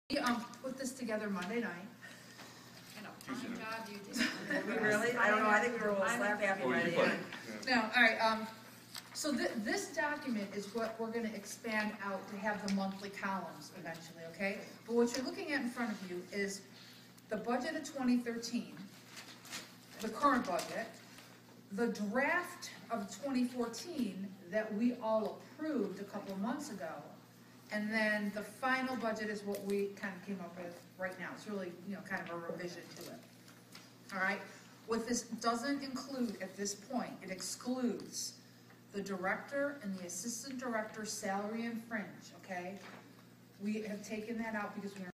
We put this together Monday night. And a fine job you did. We really? I don't know, I think we were all slap happy by the end. Now, all right, so this document is what we're gonna expand out to have the monthly columns eventually, okay? But what you're looking at in front of you is the budget of 2013, the current budget, the draft of 2014 that we all approved a couple of months ago, and then the final budget is what we kind of came up with right now. It's really, kind of a revision to it. All right? What this doesn't include at this point, it excludes the director and the assistant director salary and fringe, okay? We have taken that out because we are